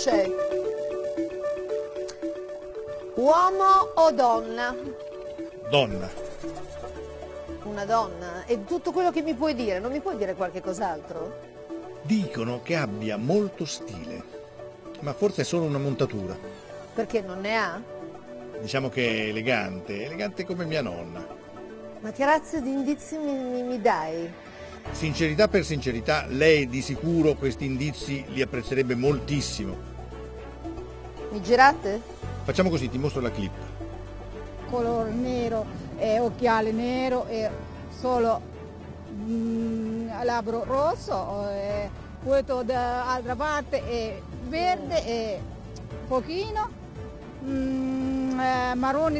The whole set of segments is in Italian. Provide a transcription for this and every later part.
c'è? Uomo o donna? Donna. Una donna? E tutto quello che mi puoi dire, non mi puoi dire qualche cos'altro? Dicono che abbia molto stile, ma forse è solo una montatura. Perché non ne ha? Diciamo che è elegante, elegante come mia nonna. Ma che razza di indizi mi dai? Sincerità per sincerità, lei di sicuro questi indizi li apprezzerebbe moltissimo. Mi girate? Facciamo così, ti mostro la clip. Color nero, occhiale nero e solo labbro rosso, poi dall'altra parte è verde e pochino, marroni,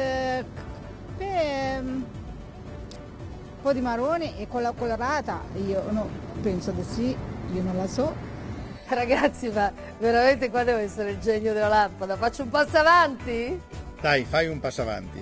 un po' di marroni e con la colorata, io no, penso di sì, io non la so. Ragazzi, ma veramente qua deve essere il genio della lampada. Faccio un passo avanti? Dai, fai un passo avanti.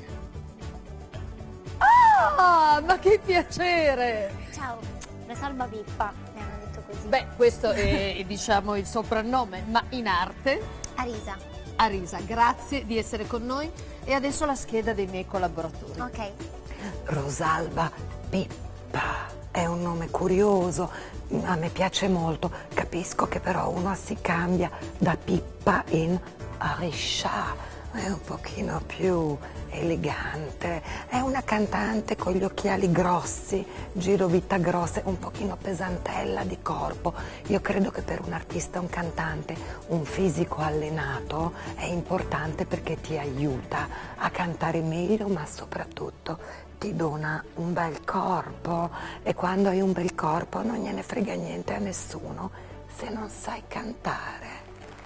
Ah, ma che piacere! Ciao, Rosalba Pippa, mi hanno detto così. Beh, questo è diciamo il soprannome, ma in arte? Arisa. Arisa, grazie di essere con noi e adesso la scheda dei miei collaboratori. Ok. Rosalba Pippa, è un nome curioso, a me piace molto, capisco che però uno si cambia da Pippa in Arisha, è un pochino più elegante, è una cantante con gli occhiali grossi, girovita grosse, un pochino pesantella di corpo. Io credo che per un artista, un cantante, un fisico allenato è importante perché ti aiuta a cantare meglio, ma soprattutto ti dona un bel corpo e quando hai un bel corpo non gliene frega niente a nessuno se non sai cantare.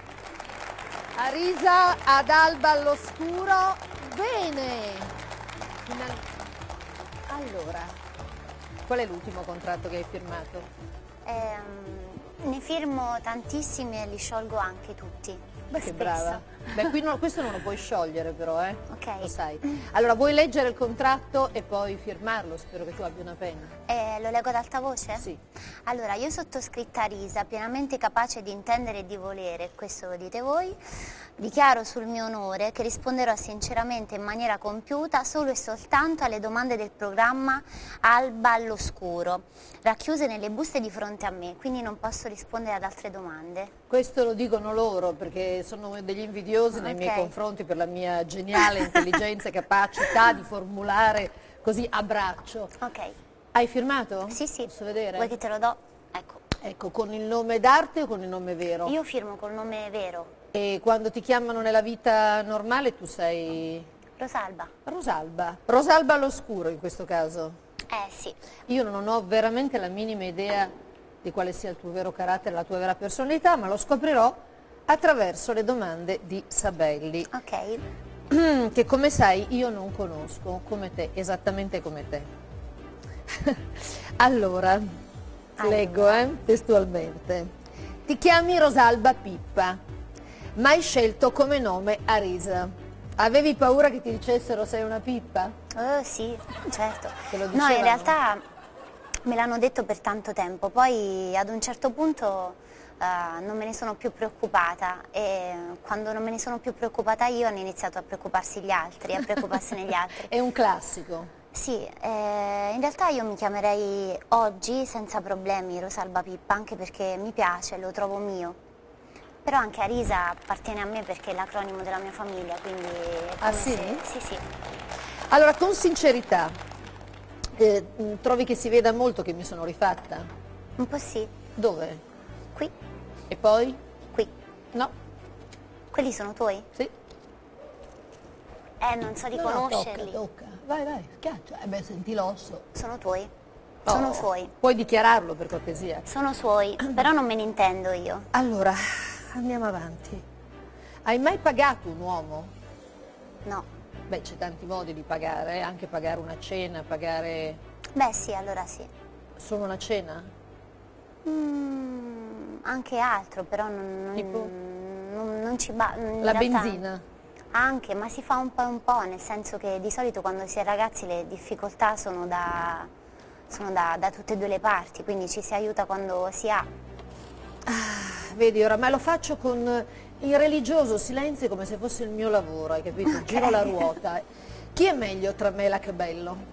Arisa ad alba all'oscuro, bene! Allora, qual è l'ultimo contratto che hai firmato? Ne firmo tantissimi e li sciolgo anche tutti. Beh, che Spesso. brava. Beh, qui questo non lo puoi sciogliere però, eh? Ok. Lo sai. Allora, vuoi leggere il contratto e poi firmarlo? Spero che tu abbia una penna. Lo leggo ad alta voce? Sì. Allora, io sottoscritta Arisa, pienamente capace di intendere e di volere, questo lo dite voi, dichiaro sul mio onore che risponderò sinceramente in maniera compiuta solo e soltanto alle domande del programma Alba all'oscuro, racchiuse nelle buste di fronte a me, quindi non posso rispondere ad altre domande. Questo lo dicono loro perché sono degli invidiosi nei miei confronti per la mia geniale intelligenza e capacità di formulare così a braccio. Ok. Hai firmato? Sì, sì. Posso vedere? Vuoi che te lo do? Ecco. Ecco, con il nome d'arte o con il nome vero? Io firmo col nome vero. E quando ti chiamano nella vita normale tu sei... Rosalba. Rosalba. Rosalba all'oscuro in questo caso. Sì. Io non ho veramente la minima idea di quale sia il tuo vero carattere, la tua vera personalità, ma lo scoprirò attraverso le domande di Sabelli. Ok. Che come sai io non conosco, come te, esattamente come te. Allora, leggo testualmente. Ti chiami Rosalba Pippa, ma hai scelto come nome Arisa. Avevi paura che ti dicessero sei una pippa? Sì, certo. Te lo No, dicevano? in realtà me l'hanno detto per tanto tempo, poi ad un certo punto non me ne sono più preoccupata e quando non me ne sono più preoccupata io hanno iniziato a preoccuparsi gli altri, a preoccuparsene gli altri. È un classico. Sì, in realtà io mi chiamerei oggi senza problemi Rosalba Pippa, anche perché mi piace, lo trovo mio. Però anche Arisa appartiene a me perché è l'acronimo della mia famiglia, quindi... Ah sì? Sì, sì. Allora, con sincerità, trovi che si veda molto che mi sono rifatta? Un po' sì. Dove? Qui. E poi? Qui. No. Quelli sono tuoi? Sì. Non so No, riconoscerli. tocca. Vai, schiaccia. Beh, senti l'osso. Sono tuoi. Sono suoi. Puoi dichiararlo per cortesia? Sono suoi, però non me ne intendo io. Allora, andiamo avanti. Hai mai pagato un uomo? No. Beh, c'è tanti modi di pagare, anche pagare una cena, pagare... Beh sì, allora sì. Solo una cena? Anche altro, però Tipo? non ci va. La benzina? Anche, ma si fa un po', nel senso che di solito quando si è ragazzi le difficoltà sono da tutte e due le parti, quindi ci si aiuta quando si ha. Vedi, oramai lo faccio con in religioso silenzio come se fosse il mio lavoro, hai capito? Okay. Giro la ruota. Chi è meglio tra me e la Cabello?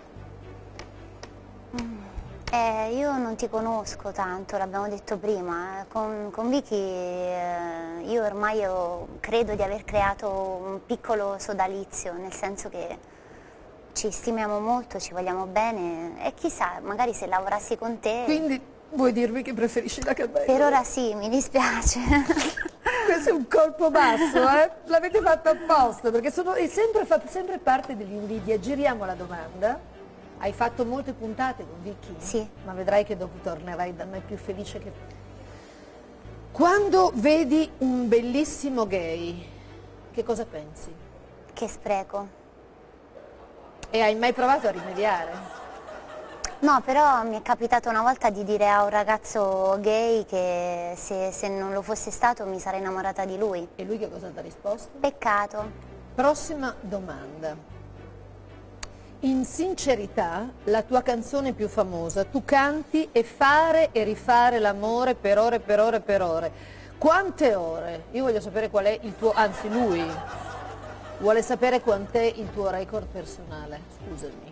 Io non ti conosco tanto, l'abbiamo detto prima, con Vicky io ormai credo di aver creato un piccolo sodalizio, nel senso che ci stimiamo molto, ci vogliamo bene e chissà, magari se lavorassi con te... Quindi vuoi dirmi che preferisci la Cabello? Per ora sì, mi dispiace. Questo è un colpo basso, eh? L'avete fatto apposta, perché fa sempre parte dell'invidia. Giriamo la domanda. Hai fatto molte puntate con Vicky? Sì. Ma vedrai che dopo tornerai da me più felice che... Quando vedi un bellissimo gay, che cosa pensi? Che spreco. E hai mai provato a rimediare? No, però mi è capitato una volta di dire a un ragazzo gay che se non lo fosse stato mi sarei innamorata di lui. E lui che cosa ti ha risposto? Peccato. Prossima domanda. In sincerità, la tua canzone più famosa, tu canti e fare e rifare l'amore per ore, per ore, per ore. Quante ore? Io voglio sapere qual è il tuo, anzi lui vuole sapere quant'è il tuo record personale, scusami.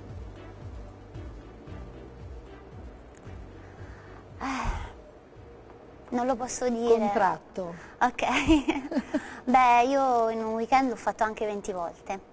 Non lo posso dire. Contratto. Ok. Beh, io in un weekend l'ho fatto anche 20 volte.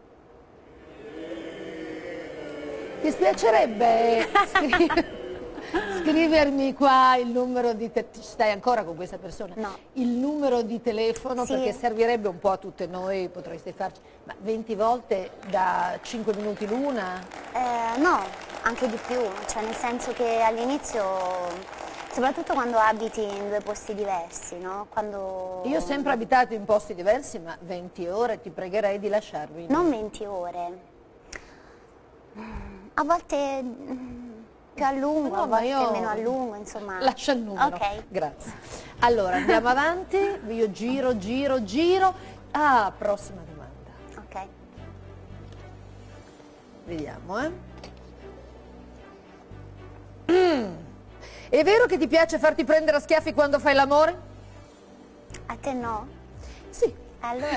Ti spiacerebbe scrivermi qua il numero di telefono? Stai ancora con questa persona? No. Il numero di telefono, Sì. perché servirebbe un po' a tutte noi, potreste farci. Ma 20 volte da 5 minuti l'una? No, anche di più, cioè nel senso che all'inizio, soprattutto quando abiti in due posti diversi, no? Quando... Io ho sempre abitato in posti diversi, ma 20 ore ti pregherei di lasciarmi. Non 20 ore, a volte più a lungo, No, a ma volte io- meno a lungo, insomma. Lascia il numero. Ok. Grazie. Allora, andiamo avanti, io giro. Ah, prossima domanda. Ok. Vediamo, È vero che ti piace farti prendere a schiaffi quando fai l'amore? A te no? Sì. Allora,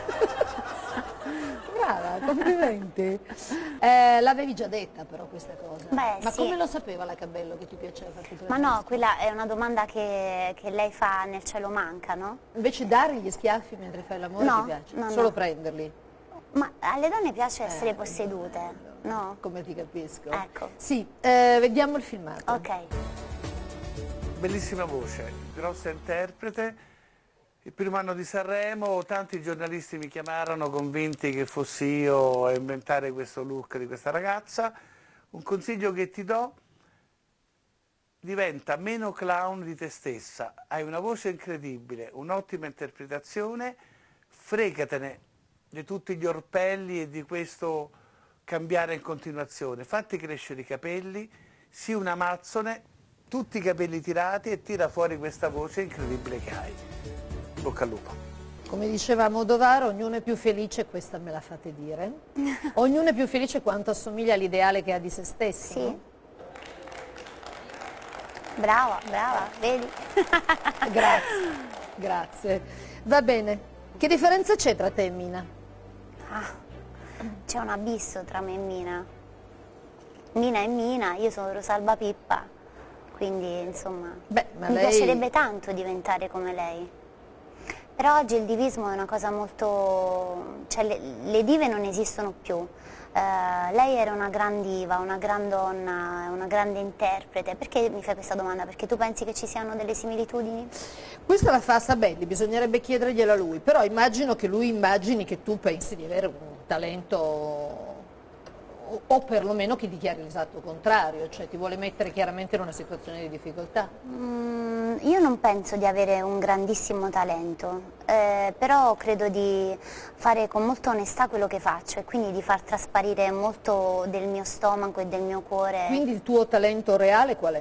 Brava, complimenti. L'avevi già detta però questa cosa. Beh, Ma sì. come lo sapeva la Cabello che ti piaceva farti prendere? ma no, quella è una domanda che lei fa nel cielo manca, no? Invece dare gli schiaffi mentre fai l'amore No, ti piace? no, Solo no. prenderli? Ma alle donne piace essere possedute, no? Come ti capisco. Ecco. Sì, vediamo il filmato. Ok. Bellissima voce, grossa interprete. Il primo anno di Sanremo tanti giornalisti mi chiamarono convinti che fossi io a inventare questo look di questa ragazza. Un consiglio che ti do: diventa meno clown di te stessa, hai una voce incredibile, un'ottima interpretazione, fregatene di tutti gli orpelli e di questo cambiare in continuazione, fatti crescere i capelli, sii una mazzone, tutti i capelli tirati e tira fuori questa voce incredibile che hai. Bocca al lupo. Come diceva Modovaro, ognuno è più felice, questa me la fate dire, ognuno è più felice quanto assomiglia all'ideale che ha di se stesso. Sì. No? Brava, brava, vedi? Grazie. Va bene. Che differenza c'è tra te e Mina? C'è un abisso tra me e Mina. Mina è Mina, io sono Rosalba Pippa, quindi insomma Beh, ma mi lei... piacerebbe tanto diventare come lei. Però oggi il divismo è una cosa molto... cioè le dive non esistono più. Lei era una gran diva, una gran donna, una grande interprete. Perché mi fai questa domanda? Perché tu pensi che ci siano delle similitudini? Questa la fa Sabelli, bisognerebbe chiedergliela a lui, però immagino che lui immagini che tu pensi di avere un talento o perlomeno che dichiari l'esatto contrario, cioè ti vuole mettere chiaramente in una situazione di difficoltà. Io non penso di avere un grandissimo talento, però credo di fare con molta onestà quello che faccio e quindi di far trasparire molto del mio stomaco e del mio cuore. Quindi il tuo talento reale qual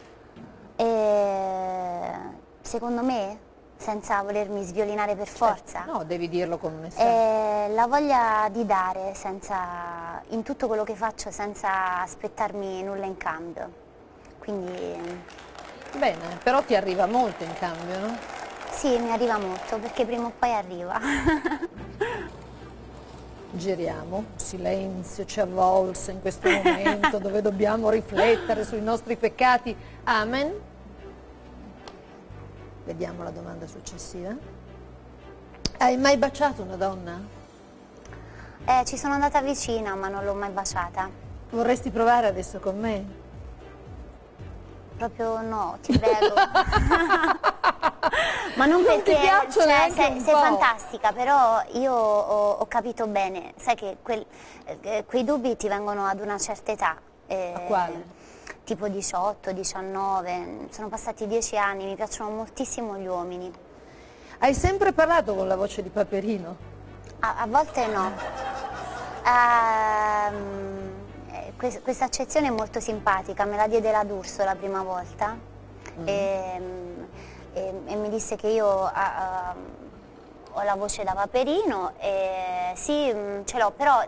è? Secondo me, senza volermi sviolinare per forza, No, devi dirlo con onestà. la voglia di dare in tutto quello che faccio senza aspettarmi nulla in cambio. Quindi Bene, però ti arriva molto in cambio, no? Sì, mi arriva molto, perché prima o poi arriva. Giriamo, silenzio ci avvolse in questo momento dove dobbiamo riflettere sui nostri peccati. Amen. Vediamo la domanda successiva. Hai mai baciato una donna? Ci sono andata vicina, ma non l'ho mai baciata. Vorresti provare adesso con me? Proprio no, ti prego. Ma non perché ti piaccio neanche sei un po'. fantastica, però io ho capito bene, sai che quei dubbi ti vengono ad una certa età. A quale? Tipo 18, 19, sono passati 10 anni, mi piacciono moltissimo gli uomini. Hai sempre parlato con la voce di Paperino? A volte no. Questa accezione è molto simpatica, me la diede la D'Urso la prima volta e mi disse che io ho la voce da Paperino e sì, ce l'ho, però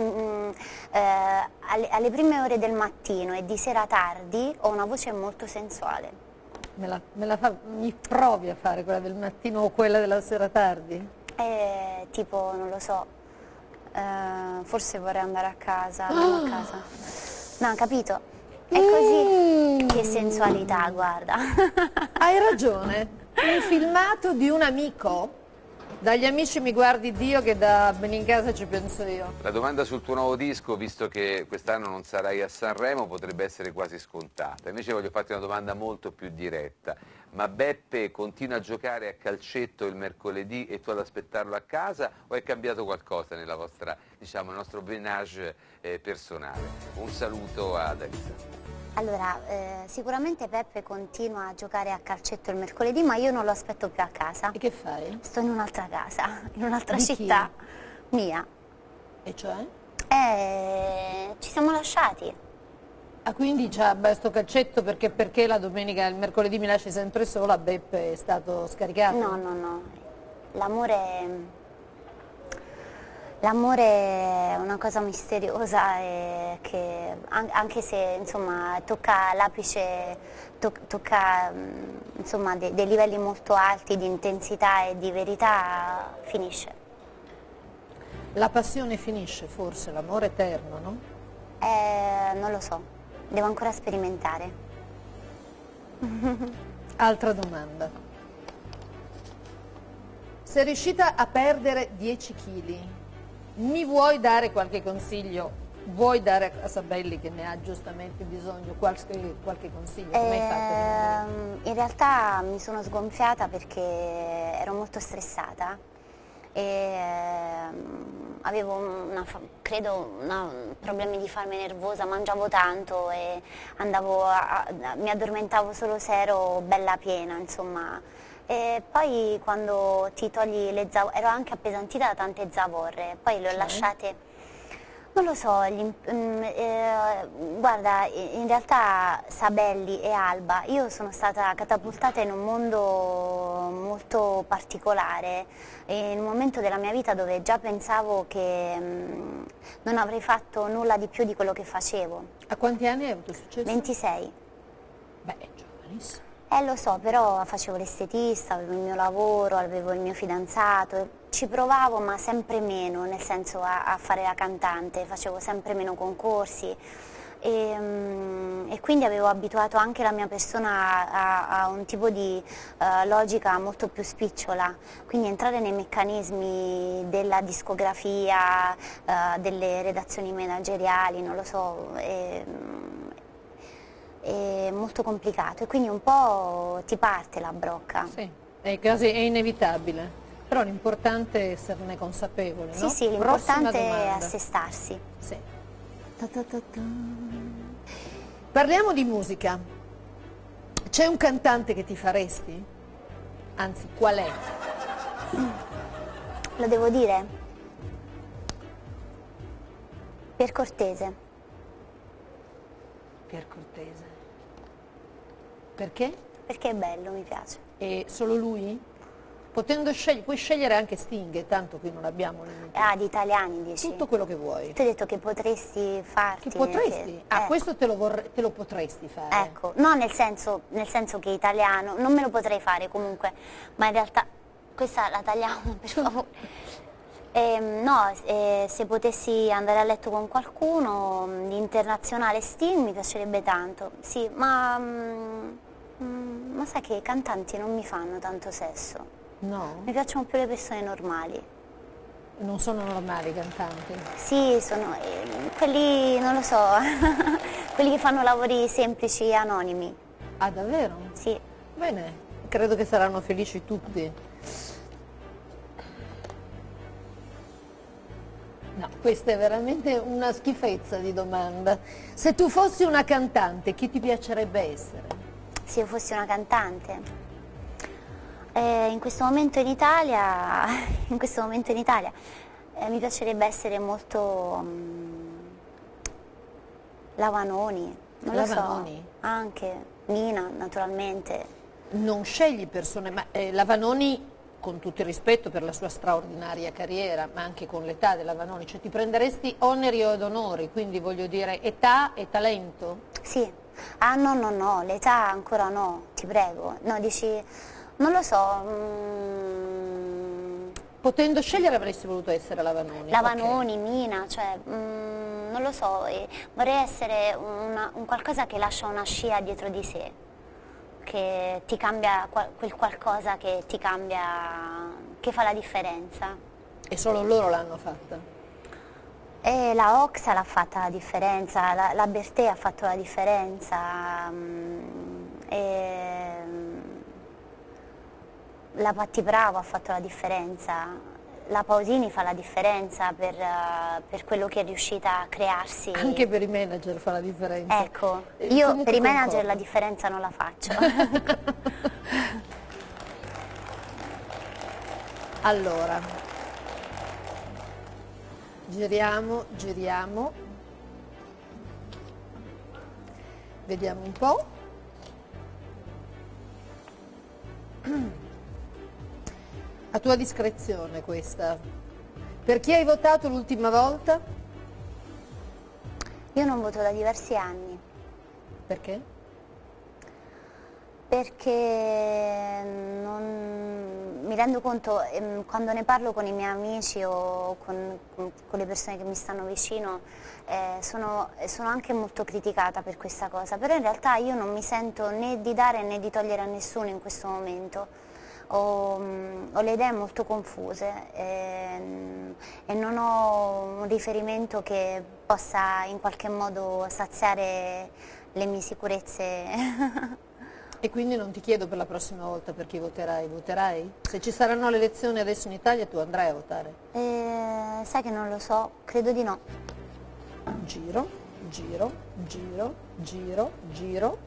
alle prime ore del mattino e di sera tardi ho una voce molto sensuale. Mi provi a fare quella del mattino o quella della sera tardi? Tipo, non lo so. Forse vorrei andare a casa, andiamo a casa. No, capito? È così. Che sensualità, guarda. Hai ragione. Un filmato di un amico. Dagli amici mi guardi Dio che da Benincasa ci penso io. La domanda sul tuo nuovo disco, visto che quest'anno non sarai a Sanremo, potrebbe essere quasi scontata. Invece voglio farti una domanda molto più diretta. Ma Beppe continua a giocare a calcetto il mercoledì e tu ad aspettarlo a casa, o è cambiato qualcosa nella vostra, diciamo, nel nostro ménage personale? Un saluto ad Arisa. Allora, sicuramente Peppe continua a giocare a calcetto il mercoledì, ma io non lo aspetto più a casa. E che fai? Sto in un'altra casa, in un'altra Di città. Mia. E cioè? Ci siamo lasciati. Ah, quindi c'ha sto calcetto perché la domenica e il mercoledì mi lasci sempre sola, Beppe è stato scaricato? No, no, no. L'amore è una cosa misteriosa e che anche se insomma tocca l'apice, tocca insomma dei livelli molto alti di intensità e di verità, finisce. La passione finisce forse, l'amore eterno, no? Non lo so, devo ancora sperimentare. Altra domanda. Sei riuscita a perdere 10 kg. Mi vuoi dare qualche consiglio? Vuoi dare a Sabelli, che ne ha giustamente bisogno, qualche consiglio? Come hai fatto? In realtà mi sono sgonfiata perché ero molto stressata e avevo credo problemi di fame nervosa, mangiavo tanto e mi addormentavo solo se ero bella piena, insomma. E poi quando ti togli le zavorre, ero anche appesantita da tante zavorre, poi le ho lasciate, non lo so, guarda, in realtà Sabelli e Alba, io sono stata catapultata in un mondo molto particolare, in un momento della mia vita dove già pensavo che non avrei fatto nulla di più di quello che facevo. A quanti anni hai avuto successo? 26. Beh, è giovanissimo. Lo so, però facevo l'estetista, avevo il mio lavoro, avevo il mio fidanzato, ci provavo ma sempre meno, nel senso a fare la cantante, facevo sempre meno concorsi e quindi avevo abituato anche la mia persona a un tipo di logica molto più spicciola, quindi entrare nei meccanismi della discografia, delle redazioni manageriali, non lo so, è molto complicato e quindi un po' ti parte la brocca. Sì, è inevitabile, però l'importante è esserne consapevoli, no? Sì, sì, l'importante è assestarsi. Sì. Parliamo di musica. C'è un cantante che ti faresti? Anzi, qual è? Lo devo dire? Pier Cortese. Pier Cortese. Perché? Perché è bello, mi piace. E solo lui? Potendo scegliere, puoi scegliere anche Sting, tanto qui non abbiamo limiti. Ah, di italiani dici? Tutto quello che vuoi. Tu hai detto che potresti farti... Che potresti? Questo te lo potresti fare. Ecco, no nel senso che italiano, non me lo potrei fare comunque, ma in realtà, questa la tagliamo per favore. Se potessi andare a letto con qualcuno di internazionale Sting mi piacerebbe tanto, sì, ma sai che i cantanti non mi fanno tanto sesso. No? Mi piacciono più le persone normali. Non sono normali i cantanti? Sì, sono quelli, non lo so, quelli che fanno lavori semplici e anonimi. Ah, davvero? Sì. Bene, credo che saranno felici tutti. No, questa è veramente una schifezza di domanda. Se tu fossi una cantante, chi ti piacerebbe essere? Se io fossi una cantante? In questo momento in Italia, mi piacerebbe essere molto la Vanoni, non lo so, anche Mina naturalmente. Non scegli persone, ma la Vanoni, con tutto il rispetto per la sua straordinaria carriera, ma anche con l'età della Vanoni, cioè ti prenderesti oneri ed onori, quindi voglio dire età e talento? Sì. Ah no, l'età ancora no, ti prego. No, dici... Non lo so. Potendo scegliere avresti voluto essere la Vanoni? La Vanoni, okay. Mina, cioè, non lo so, vorrei essere un qualcosa che lascia una scia dietro di sé, che ti cambia, quel qualcosa che ti cambia, che fa la differenza. E solo loro l'hanno fatta? La Oxa l'ha fatta la differenza, la Bertè ha fatto la differenza, la Patti Bravo ha fatto la differenza, la Pausini fa la differenza per quello che è riuscita a crearsi. Anche per i manager fa la differenza. Ecco, io per i manager la differenza non la faccio. Allora, giriamo, vediamo un po'. A tua discrezione questa. Per chi hai votato l'ultima volta? Io non voto da diversi anni. Perché? Perché mi rendo conto, quando ne parlo con i miei amici o con le persone che mi stanno vicino, sono anche molto criticata per questa cosa, però in realtà io non mi sento né di dare né di togliere a nessuno in questo momento. Ho le idee molto confuse e non ho un riferimento che possa in qualche modo saziare le mie sicurezze. E quindi non ti chiedo per la prossima volta per chi voterai, voterai? Se ci saranno le elezioni adesso in Italia tu andrai a votare? Sai che non lo so, credo di no. Giro, giro, giro, giro, giro.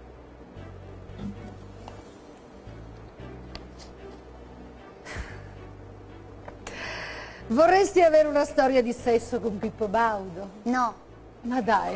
Vorresti avere una storia di sesso con Pippo Baudo? No. Ma dai,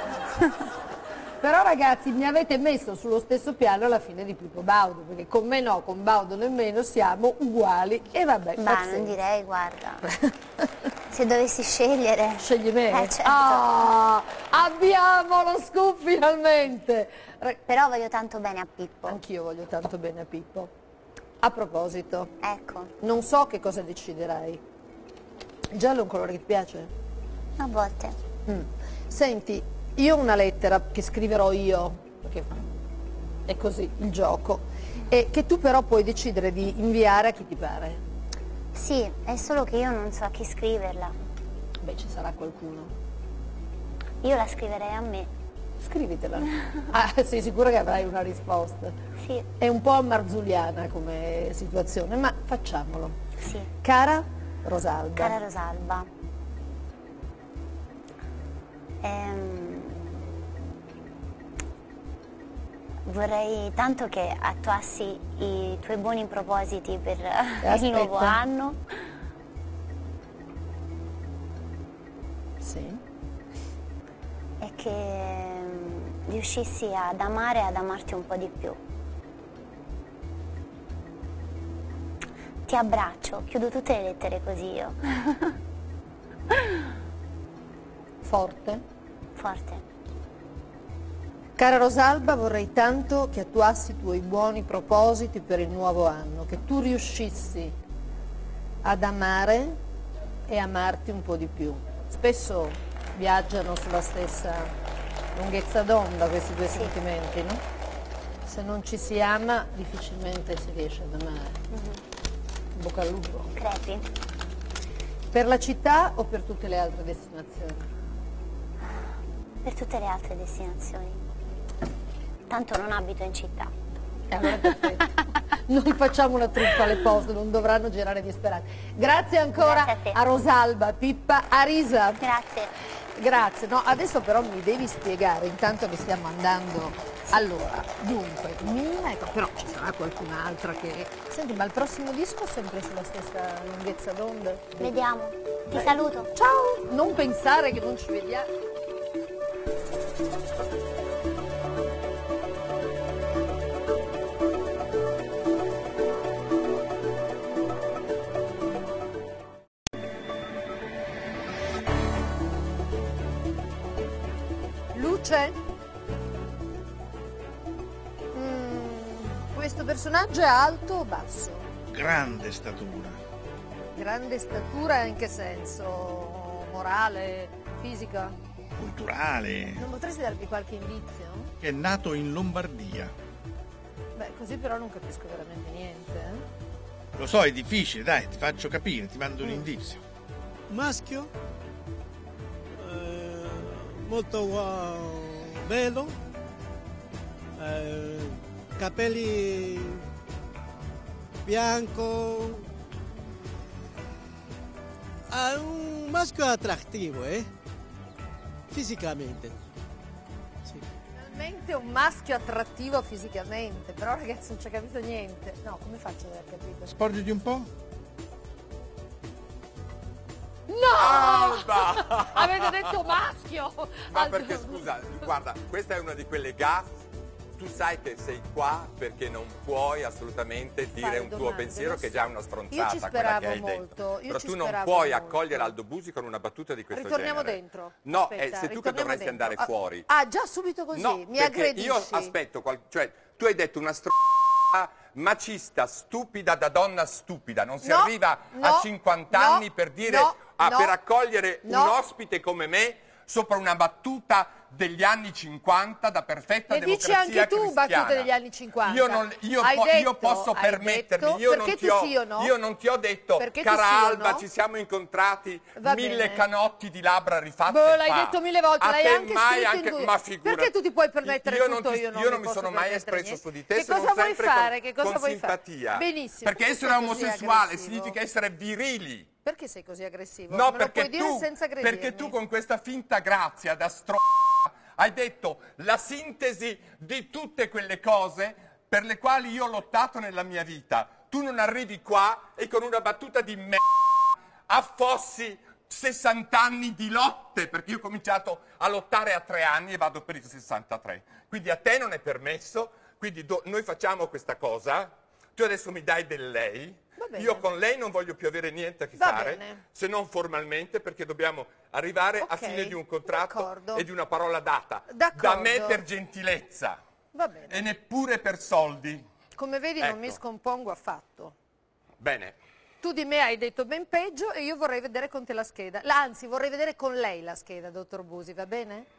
però ragazzi mi avete messo sullo stesso piano alla fine di Pippo Baudo, perché con me no, con Baudo nemmeno, siamo uguali e vabbè. Ma non direi, guarda, se dovessi scegliere... Scegli me? Certo. Ah, abbiamo lo scoop finalmente! Però voglio tanto bene a Pippo. Anch'io voglio tanto bene a Pippo. A proposito, ecco, non so che cosa deciderai. Il giallo è un colore che ti piace? A volte. Senti, io ho una lettera che scriverò io, perché è così il gioco, e che tu però puoi decidere di inviare a chi ti pare. Sì, è solo che io non so a chi scriverla. Beh, ci sarà qualcuno. Io la scriverei a me. Scrivitela. Ah, sei sicura che avrai una risposta? Sì. È un po' marzulliana come situazione, ma facciamolo. Sì. Cara Rosalba. Cara Rosalba, vorrei tanto che attuassi i tuoi buoni propositi per il nuovo anno. Sì. E che riuscissi ad amare e ad amarti un po' di più. Ti abbraccio, chiudo tutte le lettere così io. Forte? Forte. Cara Rosalba, vorrei tanto che attuassi i tuoi buoni propositi per il nuovo anno, che tu riuscissi ad amare e amarti un po' di più. Spesso viaggiano sulla stessa lunghezza d'onda questi due sentimenti, no? Se non ci si ama, difficilmente si riesce ad amare. In bocca al lupo. Crepi. Per la città o per tutte le altre destinazioni? Per tutte le altre destinazioni. Tanto non abito in città. Allora è perfetto. Non facciamo una truffa alle poste, non dovranno girare disperati. Grazie ancora. Grazie a te. A Rosalba Pippa Arisa. Grazie. Grazie. No, adesso però mi devi spiegare, intanto che stiamo andando. Allora, dunque, Mina, però ci sarà qualcun'altra che... Senti, ma il prossimo disco è sempre sulla stessa lunghezza d'onda? Vediamo. Ti saluto. Ciao! Non pensare che non ci vediamo. Luce? Questo personaggio è alto o basso? Grande statura. Grande statura in che senso? Morale? Fisica? Culturale. Non potresti darmi qualche indizio? Che è nato in Lombardia. Beh, così però non capisco veramente niente. Eh? Lo so, è difficile, dai, ti faccio capire, ti mando un indizio. Maschio, molto bello, capelli bianco, un maschio attrattivo, fisicamente. Sì. Finalmente un maschio attrattivo fisicamente, però ragazzi non ci ha capito niente. No, come faccio ad aver capito? Sporgiti un po'. No! Alba! Avete detto maschio! Ma Aldo- perché scusa, guarda, questa è una di quelle gaffe. Tu sai che sei qua perché non puoi assolutamente dire Fare un tuo domande, pensiero lo che è so. già una Io ci stronzata quella che hai speravo detto. molto, io Però ci tu non speravo puoi molto. accogliere Aldo Busi con una battuta di questo Ritorniamo genere. dentro. No, Aspetta, sei tu che ritorniamo dovresti dentro. andare fuori. Ah, già subito così? No, Mi perché aggredisci? io aspetto, cioè tu hai detto una macista, stupida da donna stupida, non si No, arriva no, a 50 no, anni per dire no, per accogliere no. un ospite come me sopra una battuta degli anni 50 da perfetta Ne dici democrazia anche tu cristiana. battute degli anni 50? Io posso permettermi, io non ti ho detto, Perché tu cara sì o Alba, no? ci siamo incontrati, Va 1000 bene. canotti di labbra rifatte. Boh, l'hai fa. detto 1000 volte, A l'hai te anche mai scritto in ma figurati. Perché tu ti puoi permettere io tutto, non io non mi posso sono mai permettere espresso niente. su di te, Che se non cosa vuoi sempre fare? Che cosa con vuoi fare? simpatia. Benissimo. Perché Perché essere sei così omosessuale aggressivo? significa essere virili. Perché sei così aggressivo? No, Me lo perché puoi dire senza aggredirmi? perché tu con questa finta grazia da hai detto la sintesi di tutte quelle cose per le quali io ho lottato nella mia vita. Tu non arrivi qua e con una battuta di affossi 60 anni di lotte, perché io ho cominciato a lottare a 3 anni e vado per i 63. Quindi a te non è permesso, quindi noi facciamo questa cosa, tu adesso mi dai del lei. Io con lei non voglio più avere niente a che fare, se non formalmente, perché dobbiamo arrivare a fine di un contratto e di una parola data. Da me per gentilezza. Va bene. E neppure per soldi. Come vedi non mi scompongo affatto. Bene. Tu di me hai detto ben peggio e io vorrei vedere con te la scheda. Anzi, vorrei vedere con lei la scheda, dottor Busi, va bene?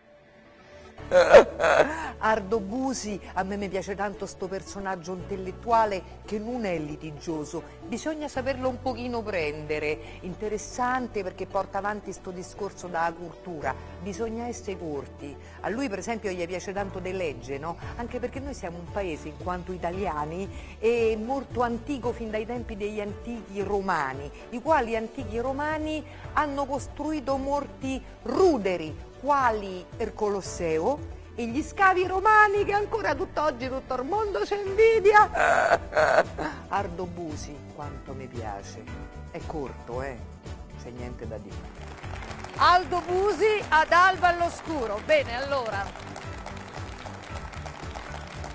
Ardo Busi, a me mi piace tanto sto personaggio intellettuale che non è litigioso, bisogna saperlo un pochino prendere, interessante perché porta avanti sto discorso dalla cultura, bisogna essere corti. A lui per esempio gli piace tanto de legge, no? Anche perché noi siamo un paese in quanto italiani è molto antico fin dai tempi degli antichi romani, i quali antichi romani hanno costruito molti ruderi, quali il Colosseo e gli scavi romani che ancora tutt'oggi tutto il mondo ci invidia. Ardo Busi, quanto mi piace. È corto, c'è niente da dire. Aldo Busi ad Alba all'oscuro. Bene, allora.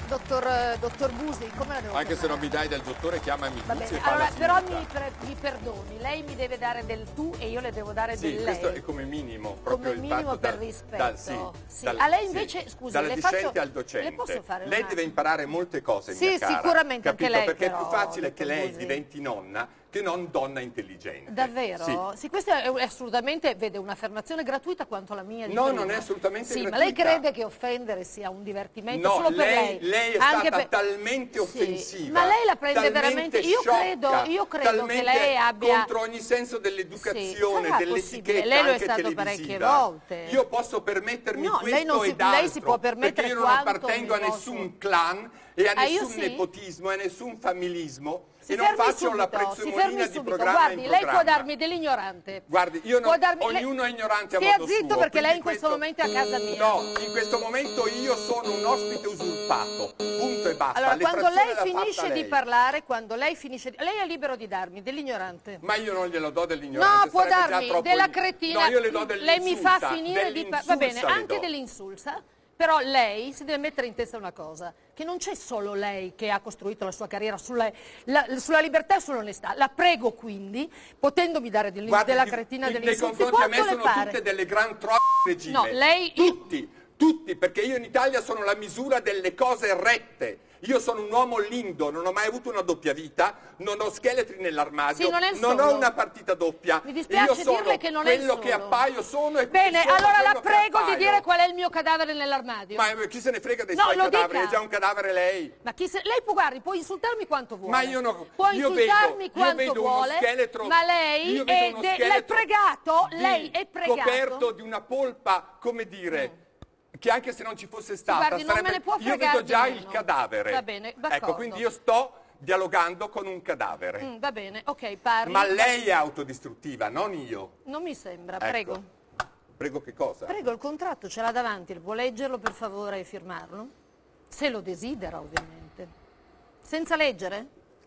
dottor Busi, come la devo Anche se chiamare? non mi dai del dottore, chiamami Va Busi bene, e fa allora, la però signora. mi perdoni, lei mi deve dare del tu e io le devo dare Sì, del questo lei. è come minimo, proprio Come il minimo fatto per dal, rispetto. Sì. dal- A lei sì, invece, scusi, dalla le discente faccio- al docente. le posso fare Lei una- deve imparare molte cose, Sì, mia cara. sicuramente, anche capito? lei, Perché però, è più facile che dottor lei Busi. diventi nonna che non donna intelligente. Davvero? Sì. Sì, questa è assolutamente, vede, un'affermazione gratuita quanto la mia di No, prima. non è assolutamente sì, gratuita. ma lei crede che offendere sia un divertimento No, solo per lei? lei è Anche stata talmente offensiva. Ma lei la prende talmente veramente... sciocca, io credo che talmente lei abbia... contro ogni senso dell'educazione, Sarà dell'etichetta possibile. Lei lo è anche stato televisiva. parecchie volte. Io posso permettermi No, questo lei non si- ed altro, lei si può permettere perché io non quanto appartengo a mi posso- nessun clan e a io nessun sì? nepotismo e a nessun familismo Si e non fermi faccio la subito, si prezzemolina fermi di subito. programma Guardi, in lei può programma. darmi dell'ignorante. Guardi, io Può non, darmi- ognuno è ignorante a Stia modo zitto suo. perché quindi lei in questo momento è a casa mia. No, in questo momento io sono un ospite usurpato, punto e basta. Allora, quando L'effrazione lei l'ha fatta finisce di lei. parlare, quando lei finisce... Lei è libero di darmi dell'ignorante. Ma io non glielo do dell'ignorante. No, può sarebbe già darmi troppo della cretina. No, io le do Lei mi fa dell'insulsa, finire di va bene, dell'insulsa le anche do. dell'insulsa. Però lei si deve mettere in testa una cosa, che non c'è solo lei che ha costruito la sua carriera sulla libertà e sull'onestà. La prego quindi, potendomi dare Guardi, della cretina nei dell'insulsa, confronti a me quanto le sono pare? tutte delle gran troppe regime. No, lei... Tutti, perché io in Italia sono la misura delle cose rette. Io sono un uomo lindo, non ho mai avuto una doppia vita, non ho scheletri nell'armadio, Sì, non è il non solo. ho una partita doppia. Mi dispiace io sono dirle che non è il quello solo. che appaio sono e Bene, sono allora quello la che prego di appaio. dire qual è il mio cadavere nell'armadio. Ma chi se ne frega dei No, suoi lo cadaveri? dica. È già un cadavere lei. Ma lei può, guardi, può insultarmi quanto vuole. Ma io no, può io insultarmi io quanto vedo uno vuole, scheletro, ma lei io vedo uno l'è scheletro pregato, di- lei è pregato. coperto di una polpa, come dire, che anche se non ci fosse stata, guardi, non me ne può io fregare vedo già di il meno. cadavere. Va bene, d'accordo. Ecco, quindi io sto dialogando con un cadavere. Va bene, ok, parli. Ma lei è autodistruttiva, non io. Non mi sembra, Ecco. prego. Prego che cosa? Prego, il contratto ce l'ha davanti, può leggerlo per favore e firmarlo? Se lo desidera, ovviamente. Senza leggere?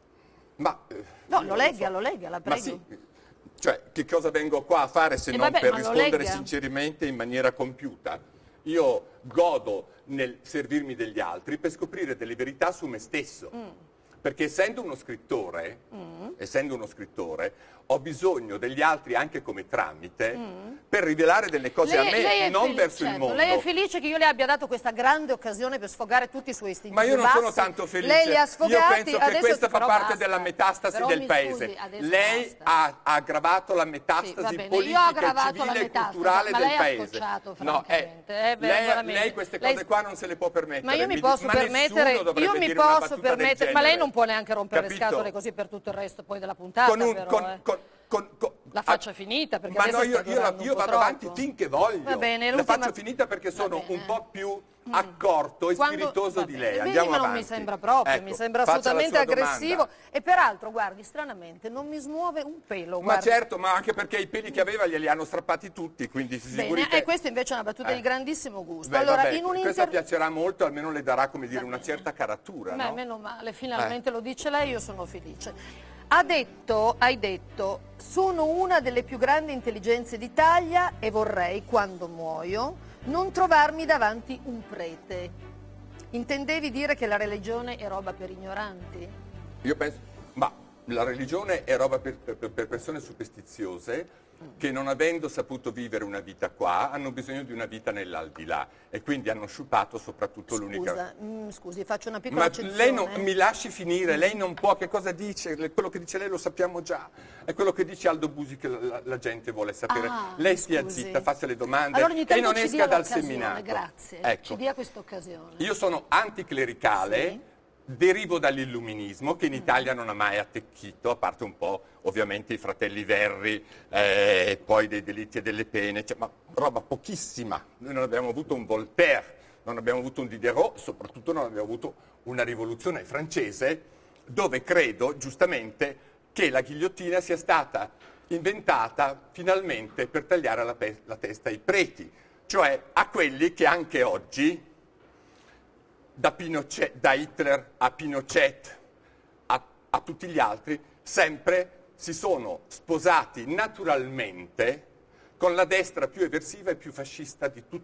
Ma No, io lo non legga, so. lo legga, la Ma prego. sì, cioè, che cosa vengo qua a fare se non vabbè, per ma lo rispondere legga. sinceramente in maniera compiuta? Io godo nel servirmi degli altri per scoprire delle verità su me stesso. Perché essendo uno scrittore, ho bisogno degli altri anche come tramite per rivelare delle cose a me, è non fel- verso il certo, mondo. Lei è felice che io le abbia dato questa grande occasione per sfogare tutti i suoi istinti Ma io più non sono bassi. tanto felice. Lei li ha sfogati, Io penso che adesso questa fa però parte basta. della metastasi Però del mi paese. scusi, adesso Lei basta. ha aggravato la Sì, metastasi va bene, io ho politica, aggravato la civile e metastasi, culturale ma del lei ha paese. scocciato, No, francamente, veramente. lei queste cose qua non se le può permettere. Ma io mi di- posso ma permettere, nessuno dovrebbe io mi dire una posso battuta del permettere, ma lei genere. non può neanche rompere le Capito? scatole così per tutto il resto poi della puntata, La faccia finita, perché Ma adesso no, sta durando un io po' vado troppo. avanti finché voglio. Va bene, la l'ultima- faccio finita perché sono bene. un po' più accorto e spiritoso va di bene, lei. vedi, Andiamo ma avanti. non mi sembra proprio, Ecco, mi sembra faccia la assolutamente sua domanda. aggressivo. E peraltro, guardi, stranamente, non mi smuove un pelo. Ma guardi. certo, ma anche perché i peli che aveva glieli hanno strappati tutti, quindi si figuri Bene, te. e questa invece è una battuta di grandissimo gusto. Beh, allora, vabbè, in un questa inter... piacerà molto, almeno le darà, come dire, una certa caratura, Beh, no? meno male, finalmente lo dice lei, io sono felice. Hai detto, sono una delle più grandi intelligenze d'Italia e vorrei, quando muoio, non trovarmi davanti un prete. Intendevi dire che la religione è roba per ignoranti? Io penso, ma la religione è roba per persone superstiziose che non avendo saputo vivere una vita qua hanno bisogno di una vita nell'aldilà e quindi hanno sciupato soprattutto l'unica... Scusi, faccio una piccola Ma accezione. lei non, mi lasci finire, lei non può, che cosa dice? Quello che dice lei lo sappiamo già, è quello che dice Aldo Busi che la gente vuole sapere. Lei stia scusi. zitta, faccia le domande Allora, ogni e tanto non ci esca dia dal l'occasione, seminato. grazie, Ecco. ci dia questa occasione. Io sono anticlericale, Sì. derivo dall'illuminismo che in Italia non ha mai attecchito, a parte un po' ovviamente i fratelli Verri, poi dei delitti e delle pene, cioè, ma roba pochissima. Noi non abbiamo avuto un Voltaire, non abbiamo avuto un Diderot, soprattutto non abbiamo avuto una rivoluzione francese dove credo giustamente che la ghigliottina sia stata inventata finalmente per tagliare la testa ai preti, cioè a quelli che anche oggi da Hitler a Pinochet a tutti gli altri, sempre si sono sposati naturalmente con la destra più eversiva e più fascista di tutti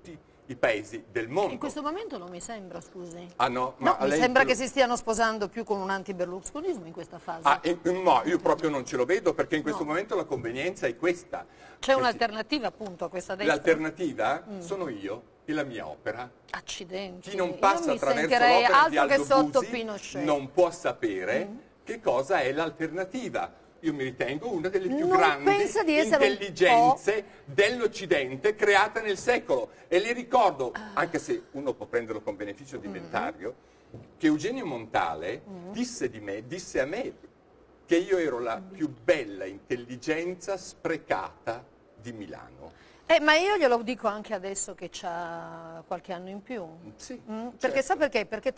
i paesi del mondo. In questo momento non mi sembra, scusi. Ah no, ma No, mi lei sembra che si stiano sposando più con un anti-berlusconismo in questa fase. Ah, no, io proprio non ce lo vedo perché in questo momento la convenienza è questa. C'è un'alternativa appunto a questa destra? L'alternativa sono io e la mia opera. Accidenti. Chi non passa Io mi attraverso sentirei l'opera altro di Aldo che sotto Busi Pinochet. non può sapere che cosa è l'alternativa. Io mi ritengo una delle più Non grandi pensa di essere un intelligenze dell'Occidente creata nel secolo. E le ricordo, anche se uno può prenderlo con beneficio di inventario, che Eugenio Montale disse a me che io ero la più bella intelligenza sprecata di Milano. Ma io glielo dico anche adesso che c'ha qualche anno in più. Sì, Perché sa perché? Perché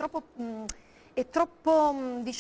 è troppo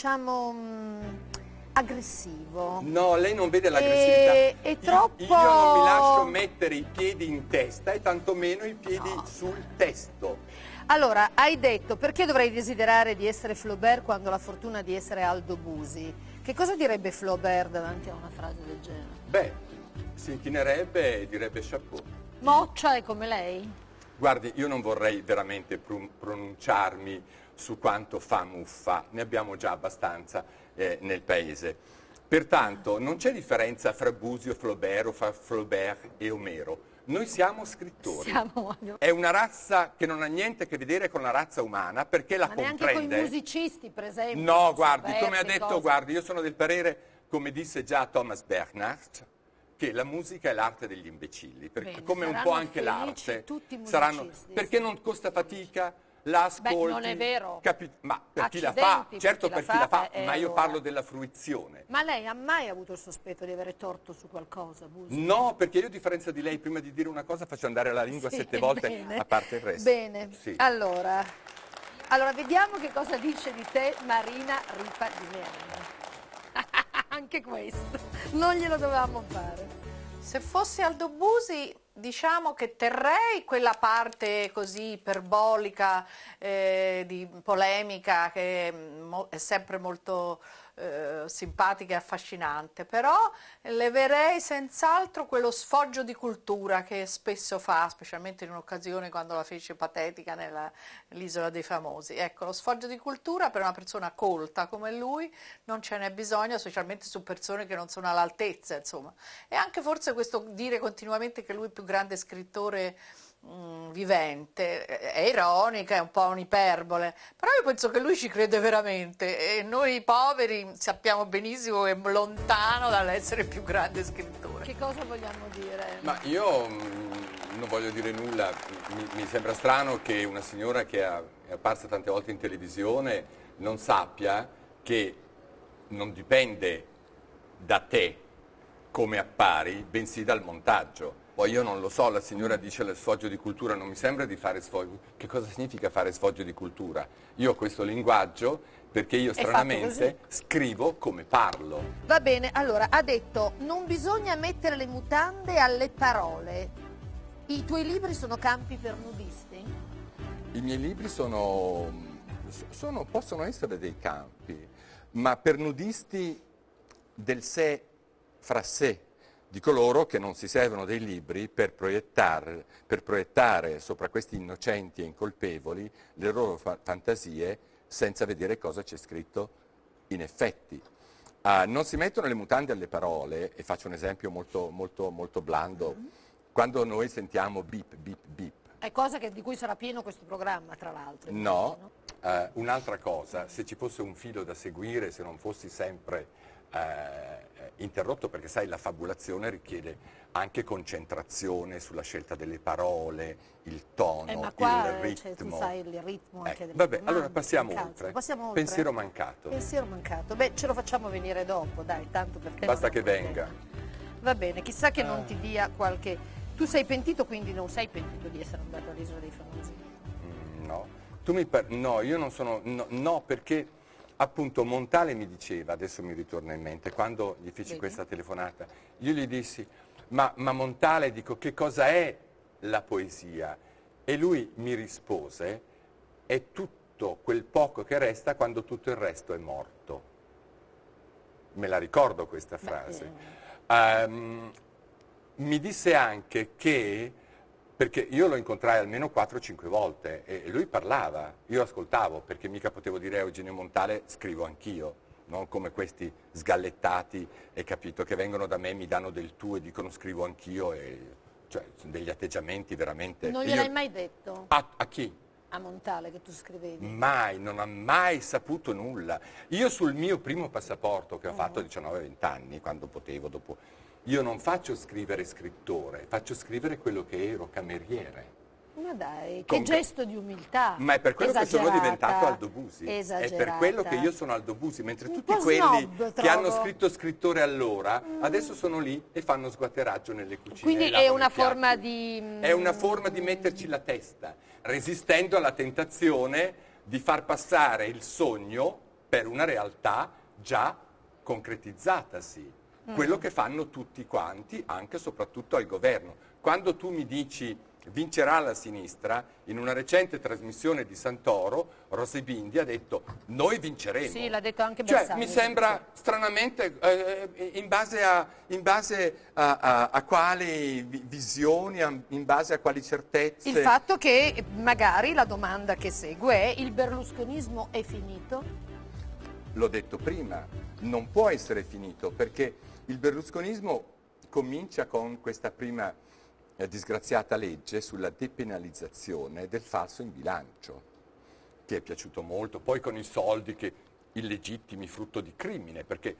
diciamo, aggressivo. No, lei non vede l'aggressività. È troppo... Io non mi lascio mettere i piedi in testa e tantomeno i piedi sul testo. Allora, hai detto, perché dovrei desiderare di essere Flaubert quando ho la fortuna di essere Aldo Busi? Che cosa direbbe Flaubert davanti a una frase del genere? Beh, si inchinerebbe e direbbe chapeau. Moccia è come lei? Guardi, io non vorrei veramente pronunciarmi su quanto fa muffa, ne abbiamo già abbastanza nel paese. Pertanto non c'è differenza fra Busio, Flaubert o fra Flaubert e Omero. Noi siamo scrittori. È una razza che non ha niente a che vedere con la razza umana perché la Ma comprende. neanche con i musicisti, per esempio. No, guardi, come ha Alberti, detto, cose. guardi, io sono del parere, come disse già Thomas Bernhardt, che la musica è l'arte degli imbecilli, perché Bene, come un saranno po' anche felici l'arte, tutti i musicisti, saranno, perché non costa fatica, la ascolti. Beh, non è vero. Ma per chi la fa, Accidenti, certo per per chi chi la fa, e ma io allora. parlo della fruizione. Ma lei ha mai avuto il sospetto di avere torto su qualcosa, Busi? No, perché io a differenza di lei, prima di dire una cosa faccio andare la lingua Sì, 7 volte, bene. a parte il resto. Bene, Sì. allora vediamo che cosa dice di te Marina Ripa di Meana. Anche questo, non glielo dovevamo fare. Se fossi Aldo Busi, diciamo che terrei quella parte così iperbolica, di polemica, che è sempre molto simpatica e affascinante, però leverei senz'altro quello sfoggio di cultura che spesso fa, specialmente in un'occasione quando la fece patetica nell'Isola dei Famosi. Ecco, lo sfoggio di cultura per una persona colta come lui non ce n'è bisogno, specialmente su persone che non sono all'altezza, insomma. E anche forse questo dire continuamente che lui è il più grande scrittore vivente, è ironica, è un po' un'iperbole, però io penso che lui ci crede veramente e noi poveri sappiamo benissimo che è lontano dall'essere il più grande scrittore. Che cosa vogliamo dire? Ma io non voglio dire nulla, mi sembra strano che una signora che è apparsa tante volte in televisione non sappia che non dipende da te come appari, bensì dal montaggio. Poi io non lo so, la signora dice lo sfoggio di cultura, non mi sembra di fare sfoggio. Che cosa significa fare sfoggio di cultura? Io ho questo linguaggio perché io stranamente scrivo come parlo. Va bene, allora ha detto non bisogna mettere le mutande alle parole. I tuoi libri sono campi per nudisti? I miei libri possono essere dei campi, ma per nudisti del sé fra sé, di coloro che non si servono dei libri per proiettare sopra questi innocenti e incolpevoli le loro fantasie senza vedere cosa c'è scritto in effetti. Non si mettono le mutande alle parole, e faccio un esempio molto, molto, molto blando, quando noi sentiamo beep, beep, beep. È cosa di cui sarà pieno questo programma, tra l'altro. No, un'altra cosa, se ci fosse un filo da seguire, se non fossi sempre interrotto, perché sai la fabulazione richiede anche concentrazione sulla scelta delle parole, il tono, ma qua, il ritmo. tu sai il ritmo anche del vabbè, romanzo, allora passiamo il oltre. Passiamo oltre. Pensiero mancato. Pensiero mancato. Beh, ce lo facciamo venire dopo, dai, tanto perché Basta che venga. Va bene, chissà che non ti dia qualche... Tu sei pentito, quindi non sei pentito di essere andato all'Isola dei Famosi? No. No, io non sono... No, perché... Appunto Montale mi diceva, adesso mi ritorna in mente, quando gli feci questa telefonata, io gli dissi, ma Montale, dico, che cosa è la poesia? E lui mi rispose, è tutto quel poco che resta quando tutto il resto è morto. Me la ricordo questa frase. Mi disse anche che perché io lo incontrai almeno 4-5 volte e lui parlava, io ascoltavo, perché mica potevo dire a Eugenio Montale scrivo anch'io, non come questi sgallettati, hai capito, che vengono da me, mi danno del tu e dicono scrivo anch'io, cioè sono degli atteggiamenti veramente... Non gliel'hai mai detto? A chi? A Montale che tu scrivevi? Mai, non ha mai saputo nulla. Io sul mio primo passaporto che ho fatto a 19-20 anni, quando potevo, dopo, io non faccio scrivere scrittore, faccio scrivere quello che ero, cameriere. Ma dai, che gesto di umiltà. Ma è per quello che sono diventato Aldo Busi. Esagerata. È per quello che io sono Aldo Busi, mentre Un tutti po' quelli snob, che hanno trovo. scritto scrittore allora, adesso sono lì e fanno sguatteraggio nelle cucine. Quindi e è lavano una i piatti. forma di... È una forma di metterci la testa, resistendo alla tentazione di far passare il sogno per una realtà già concretizzatasi. Quello che fanno tutti quanti, anche e soprattutto al governo. Quando tu mi dici vincerà la sinistra, in una recente trasmissione di Santoro, Rosy Bindi ha detto noi vinceremo. Sì, l'ha detto anche Cioè, Bersani. mi sembra stranamente in base a quali visioni, in base a quali certezze. Il fatto che magari la domanda che segue è: il berlusconismo è finito? L'ho detto prima, non può essere finito, perché il berlusconismo comincia con questa prima disgraziata legge sulla depenalizzazione del falso in bilancio, che è piaciuto molto, poi con i soldi che illegittimi, frutto di crimine, perché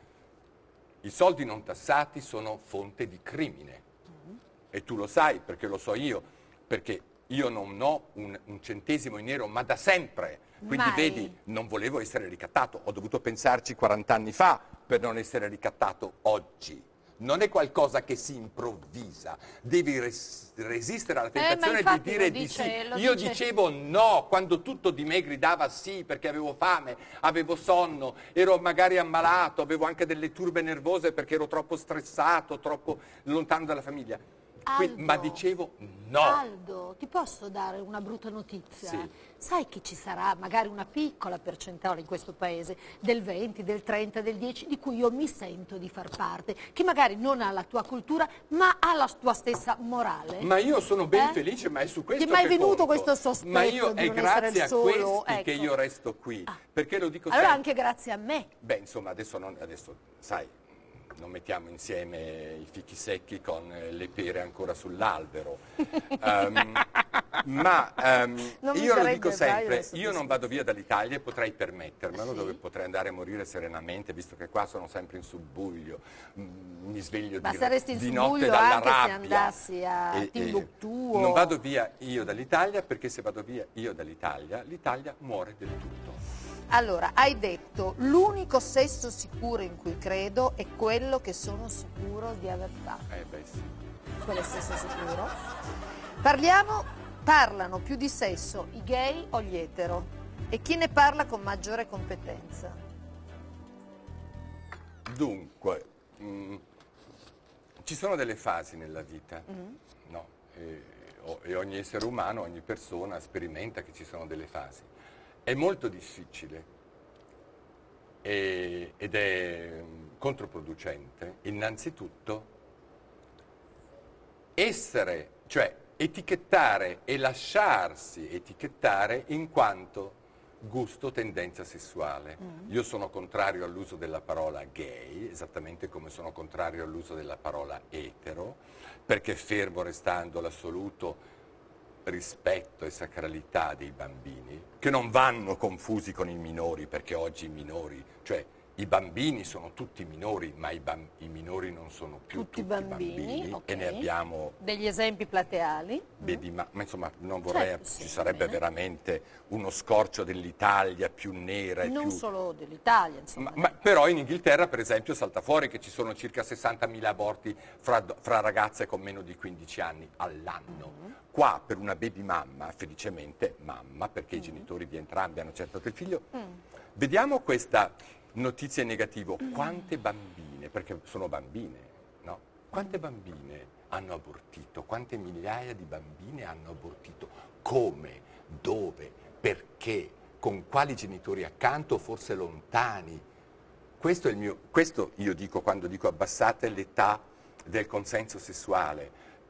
i soldi non tassati sono fonte di crimine. E tu lo sai, perché lo so io, perché io non ho un centesimo in nero, ma da sempre. Quindi Mai. vedi, non volevo essere ricattato, ho dovuto pensarci 40 anni fa per non essere ricattato oggi. Non è qualcosa che si improvvisa, devi resistere alla tentazione di infatti dire lo di dice- sì. lo Io dice- dicevo no, quando tutto di me gridava sì, perché avevo fame, avevo sonno, ero magari ammalato, avevo anche delle turbe nervose perché ero troppo stressato, troppo lontano dalla famiglia. Aldo, Ma dicevo no. Aldo, ti posso dare una brutta notizia? Sì. Sai che ci sarà magari una piccola percentuale in questo paese, del 20, del 30, del 10, di cui io mi sento di far parte, che magari non ha la tua cultura, ma ha la tua stessa morale? Ma io sono ben felice, ma è su questo Ti è mai che venuto conto. questo sospetto Ma io di è non essere grazie il a solo? questi che Ecco. io resto qui, perché lo dico Allora sempre. anche grazie a me. Beh, insomma, adesso sai, non mettiamo insieme i fichi secchi con le pere ancora sull'albero. Non mi Io lo sarebbe dico mai sempre, adesso io non vado via dall'Italia e potrei permettermelo, Sì. dove potrei andare a morire serenamente, visto che qua sono sempre in subbuglio, mi sveglio Ma di, saresti in di notte subbuglio dalla anche se rabbia. andassi a Timbuktu o- Non vado via io dall'Italia, perché se vado via io dall'Italia, l'Italia muore del tutto. Allora, hai detto, l'unico sesso sicuro in cui credo è quello che sono sicuro di aver fatto. Beh sì. Quello è il sesso sicuro. Parlano più di sesso i gay o gli etero? E chi ne parla con maggiore competenza? Dunque, ci sono delle fasi nella vita, no? E ogni essere umano, ogni persona sperimenta che ci sono delle fasi. È molto difficile ed è controproducente, innanzitutto, cioè etichettare e lasciarsi etichettare in quanto gusto, tendenza sessuale. Io sono contrario all'uso della parola gay, esattamente come sono contrario all'uso della parola etero, perché fermo restando l'assoluto rispetto e sacralità dei bambini, che non vanno confusi con i minori, perché oggi i minori, cioè i bambini sono tutti minori, ma i minori non sono più tutti bambini, ok. e ne abbiamo Degli esempi plateali? ma insomma non vorrei, Certo, sì, ci sarebbe bene. veramente uno scorcio dell'Italia più nera e Non più... solo dell'Italia, insomma. Ma però in Inghilterra, per esempio, salta fuori che ci sono circa 60.000 aborti fra ragazze con meno di 15 anni all'anno. Qua, per una baby mamma, felicemente mamma, perché i genitori di entrambi hanno accettato il figlio, vediamo questa notizia in negativo. Quante bambine, perché sono bambine, no? Quante bambine hanno abortito? Quante migliaia di bambine hanno abortito? Come? Dove? Perché? Con quali genitori accanto, forse lontani? Questo io dico quando dico abbassate l'età del consenso sessuale,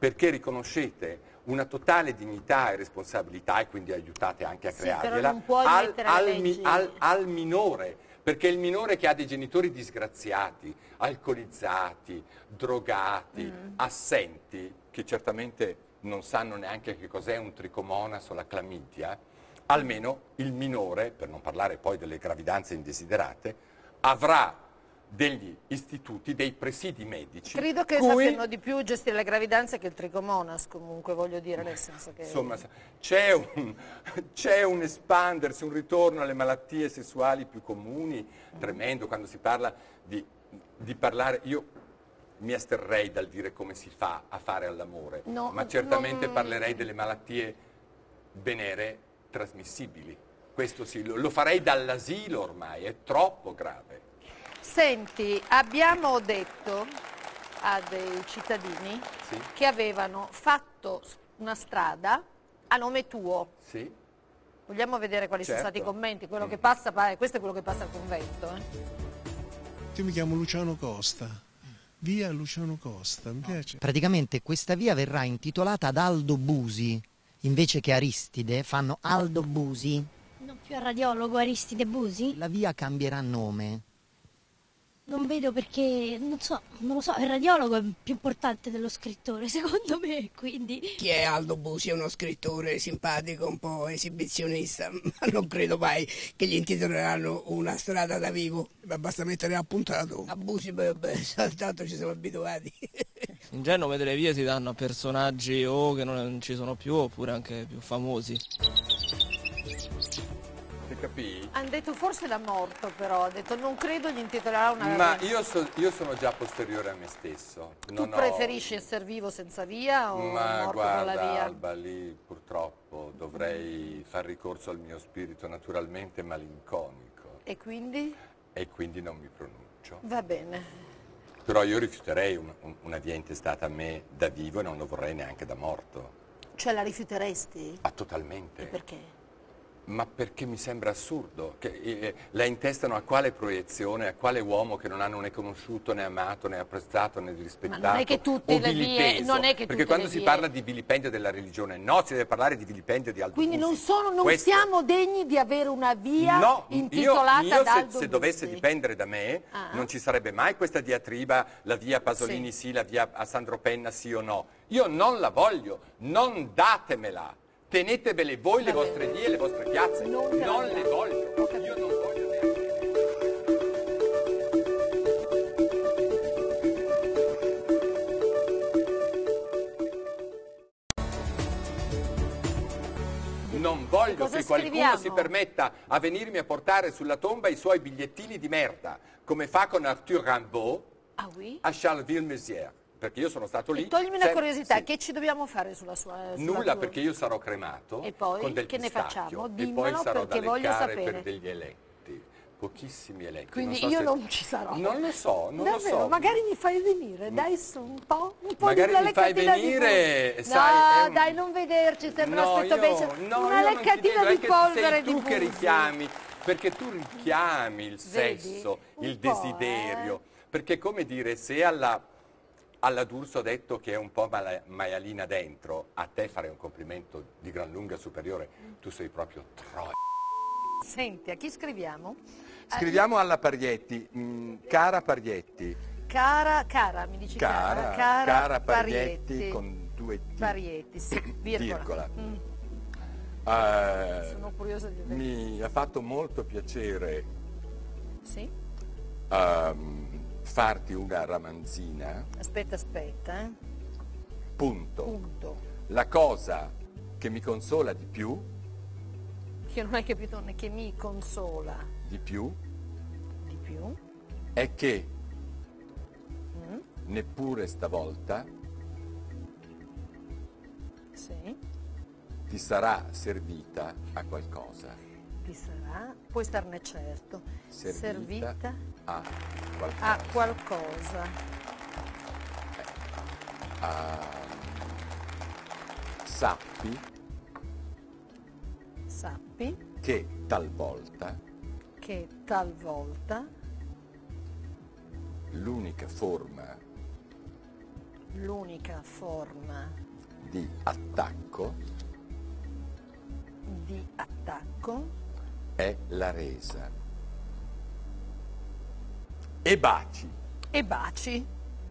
perché riconoscete una totale dignità e responsabilità e quindi aiutate anche a Sì, però creargliela non puoi mettere le leggi. al minore, perché il minore che ha dei genitori disgraziati, alcolizzati, drogati, assenti, che certamente non sanno neanche che cos'è un tricomonas o la clamidia, almeno il minore, per non parlare poi delle gravidanze indesiderate, avrà degli istituti, dei presidi medici. Credo che sappiano di più gestire le gravidanze che il tricomonas, comunque, voglio dire, nel senso che... Insomma, c'è un espandersi, un ritorno alle malattie sessuali più comuni, tremendo, quando si parla di parlare... Io mi asterrei dal dire come si fa a fare all'amore, ma certamente parlerei delle malattie venere trasmissibili. Questo sì, lo farei dall'asilo ormai, è troppo grave. Senti, abbiamo detto a dei cittadini che avevano fatto una strada a nome tuo. Sì. Vogliamo vedere quali sono stati i commenti? Quello che passa, questo è quello che passa al convento. Io mi chiamo Luciano Costa, via Luciano Costa, mi piace. Praticamente questa via verrà intitolata ad Aldo Busi, invece che Aristide fanno Aldo Busi. Non più al radiologo Aristide Busi? La via cambierà nome. Non vedo perché, non lo so, il radiologo è più importante dello scrittore, secondo me, quindi... Chi è Aldo Busi? È uno scrittore simpatico, un po' esibizionista, ma non credo mai che gli intitoleranno una strada da vivo. Basta mettere appuntato. A Busi, tanto ci siamo abituati. In genere nome delle vie si danno a personaggi o che non ci sono più, oppure anche più famosi. Capì? Hanno detto forse da morto, però ha detto non credo gli intitolerà una... Ma io sono già posteriore a me stesso. Tu preferisci essere vivo senza via o morto con la via? Alba, lì purtroppo dovrei far ricorso al mio spirito naturalmente malinconico. E quindi? E quindi non mi pronuncio. Va bene. Però io rifiuterei una via intestata a me da vivo e non lo vorrei neanche da morto. Cioè la rifiuteresti? Ah, totalmente. E perché? Ma perché mi sembra assurdo che la intestano a quale proiezione, a quale uomo che non hanno né conosciuto, né amato, né apprezzato, né rispettato. Ma non è che tutte le vie, non è che perché quando si parla di vilipendio della religione, no, si deve parlare di vilipendio di Aldo Busi. Quindi non siamo degni di avere una via intitolata ad Aldo Busi. Se dovesse dipendere da me, non ci sarebbe mai questa diatriba, la via Pasolini sì, la via a Sandro Penna sì o no. Io non la voglio, non datemela. Tenetevele voi le vostre vie, le vostre piazze, non le voglio, io non voglio neanche. Non voglio che qualcuno si permetta a venirmi a portare sulla tomba i suoi bigliettini di merda, come fa con Arthur Rimbaud a Charleville-Mézières. Perché io sono stato lì. E toglimi una curiosità, che ci dobbiamo fare sulla Nulla, perché io sarò cremato e poi, con del che ne facciamo? Dimmelo, e poi sarò da leccare sapere. per degli eletti, pochissimi eletti. Quindi non so io non ci sarò. Non lo so, non lo so. Magari mi fai venire, dai su un po' magari di mi fai venire, di sai, no, dai, non vederci, sembra no, aspetto una leccatina di polvere di tu che richiami, perché tu richiami il sesso, il desiderio, perché come dire, se alla D'Urso ha detto che è un po' maialina dentro, a te farei un complimento di gran lunga superiore, tu sei proprio troia. Senti, a chi scriviamo? Scriviamo alla Parietti, cara Parietti. Cara, mi dici cara Parietti con 2 T. Parietti, sì, virgola. Sono curiosa di vedere. Mi ha fatto molto piacere farti una ramanzina. Aspetta. Punto. La cosa che mi consola di più. Che non hai capito, che mi consola. Di più. È che neppure stavolta ti sarà servita a qualcosa. Ti sarà, puoi starne certo. Servita a qualcosa. Sappi che talvolta l'unica forma L'unica forma di attacco è la resa. E baci. E baci.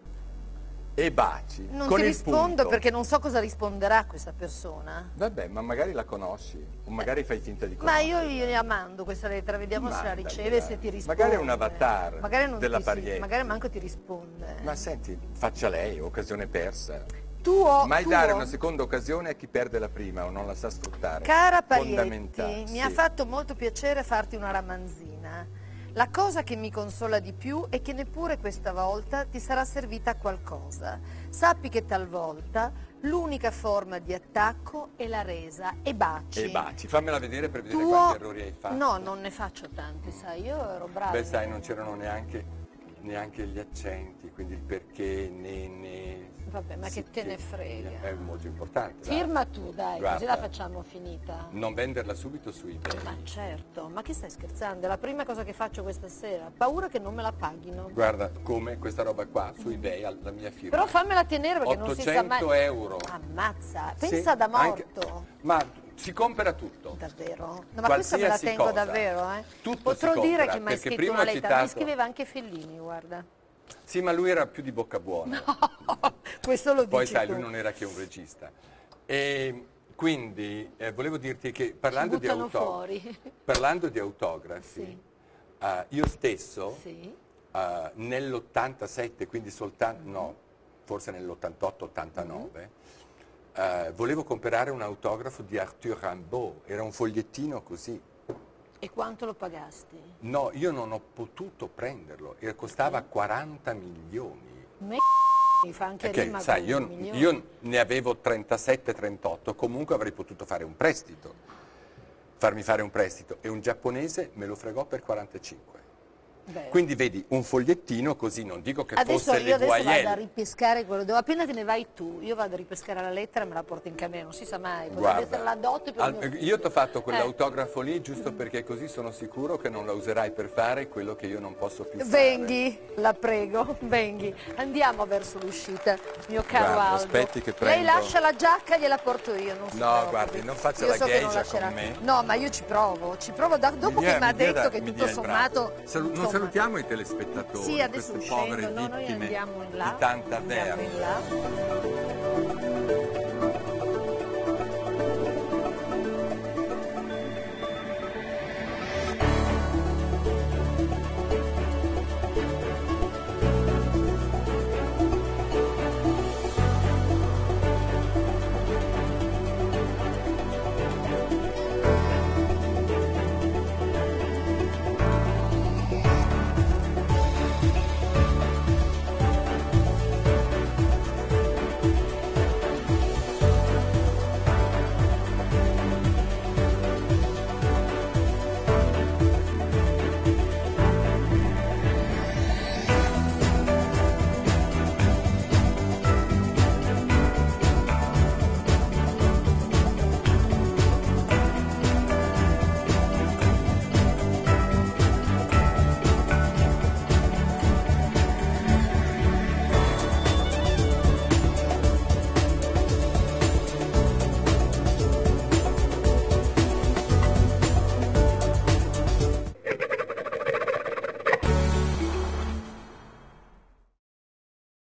E baci. Non con ti il rispondo punto. perché non so cosa risponderà questa persona. Vabbè, ma magari la conosci, o magari fai finta di Ma conoscerla. io la mando questa lettera, vediamo se la Mandagliela. riceve e se ti risponde. Magari è un avatar Magari non della ti- Parietti. magari manco ti risponde. Ma senti, faccia lei, occasione persa. Mai tuo- dare una seconda occasione a chi perde la prima o non la sa sfruttare. Cara Fondamentale, Parietti, mi sì. ha fatto molto piacere farti una ramanzina. La cosa che mi consola di più è che neppure questa volta ti sarà servita a qualcosa. Sappi che talvolta l'unica forma di attacco è la resa e baci. E baci, fammela vedere per vedere Tuo- quanti errori hai fatto. No, non ne faccio tanti, sai, io ero brava. Beh, sai, non c'erano neanche gli accenti, quindi il perché, ne. Vabbè, ma che te ne frega. È molto importante. dai. Firma tu, dai, così Guarda. la facciamo finita. Non venderla subito su eBay. Ma certo, ma che stai scherzando? È la prima cosa che faccio questa sera. Paura che non me la paghino. Guarda, come questa roba qua su eBay alla mia firma. Però fammela tenere perché non si sa mai. 800 euro. Ammazza, Sì, pensa da anche- morto. Ma si compra tutto. Davvero? No, ma questa me la Qualsiasi tengo cosa. davvero, eh? Tutto Potrò si dire compra, che mi hai perché scritto prima una ho lettera. Mi citato- scriveva anche Fellini, guarda. Sì, ma lui era più di bocca buona. Questo lo Poi dici sai, tu. lui non era che un regista. E quindi volevo dirti che parlando di, buttano fuori. parlando di autografi, Sì. io stesso Sì. nell'87, quindi soltanto, no, forse nell'88-89, volevo comprare un autografo di Arthur Rimbaud, era un fogliettino così. E quanto lo pagasti? No, io non ho potuto prenderlo, e costava 40 milioni. Mi fa anche Perché, rima sai, con io, un milione. io ne avevo 37-38, comunque avrei potuto fare un prestito, farmi fare un prestito, e un giapponese me lo fregò per 45. Beh. Quindi vedi, un fogliettino così, non dico che Adesso fosse io le adesso vado a voyelle. ripescare quello dove appena te ne vai tu, io vado a ripescare la lettera e me la porto in camera, non si sa mai, potrebbe Guarda, essere la dote per mio figlio. io ti ho fatto quell'autografo lì giusto perché così sono sicuro che non la userai per fare quello che io non posso più fare. Venghi, la prego, venghi. Andiamo verso l'uscita, mio caro Guarda, Aldo. aspetti che Lei prendo- lascia la giacca, gliela porto io, non si No, preoccupi. guardi, non faccia Io la so che non geisha lascerà. con me. No, ma io ci provo dopo che mi ha detto che tutto sommato... Non insomma, salutiamo i telespettatori, sì, adesso queste uscendo, povere no, noi vittime andiamo in là, di tanta andiamo verba. in là.